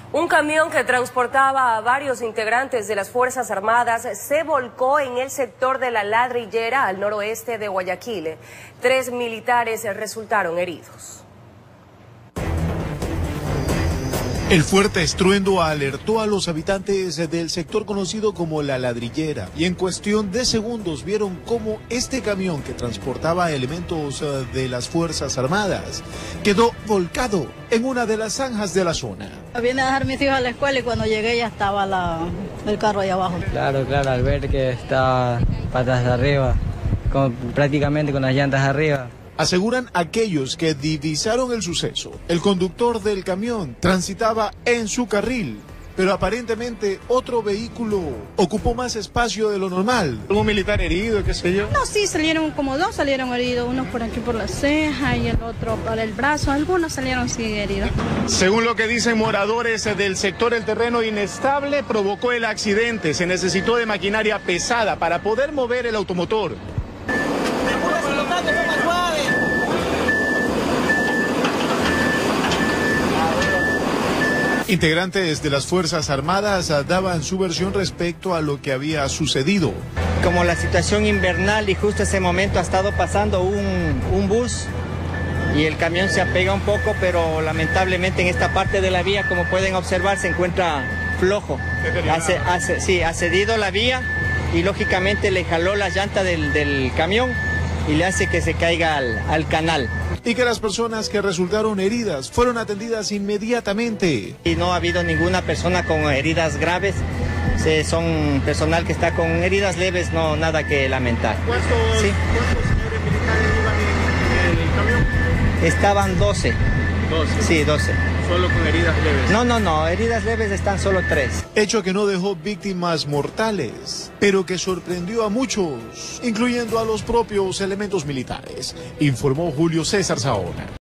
Un camión que transportaba a varios integrantes de las Fuerzas Armadas se volcó en el sector de La Ladrillera, al noroeste de Guayaquil. 3 militares resultaron heridos. El fuerte estruendo alertó a los habitantes del sector conocido como La Ladrillera y en cuestión de segundos vieron cómo este camión que transportaba elementos de las Fuerzas Armadas quedó volcado en una de las zanjas de la zona. Vine a dejar a mis hijos a la escuela y cuando llegué ya estaba el carro ahí abajo. Claro, al ver que está patas de arriba, prácticamente con las llantas arriba. Aseguran aquellos que divisaron el suceso. El conductor del camión transitaba en su carril, pero aparentemente otro vehículo ocupó más espacio de lo normal. ¿Algún militar herido, qué sé yo? No, sí, salieron como 2 salieron heridos, uno por aquí por la ceja y el otro por el brazo, algunos salieron sí heridos. Según lo que dicen moradores del sector, el terreno inestable provocó el accidente. Se necesitó de maquinaria pesada para poder mover el automotor. Integrantes de las Fuerzas Armadas daban su versión respecto a lo que había sucedido. Como la situación invernal y justo ese momento ha estado pasando un bus y el camión se apega un poco, pero lamentablemente en esta parte de la vía, como pueden observar, se encuentra flojo. Ha cedido la vía y lógicamente le jaló la llanta del camión y le hace que se caiga al canal. Y que las personas que resultaron heridas fueron atendidas inmediatamente. Y no ha habido ninguna persona con heridas graves, son personal que está con heridas leves, no nada que lamentar. ¿Cuántos señores militares iban en el camión? Estaban 12. 12. Sí, 12. ¿Solo con heridas leves? No, heridas leves están solo 3. Hecho que no dejó víctimas mortales, pero que sorprendió a muchos, incluyendo a los propios elementos militares, informó Julio César Saona.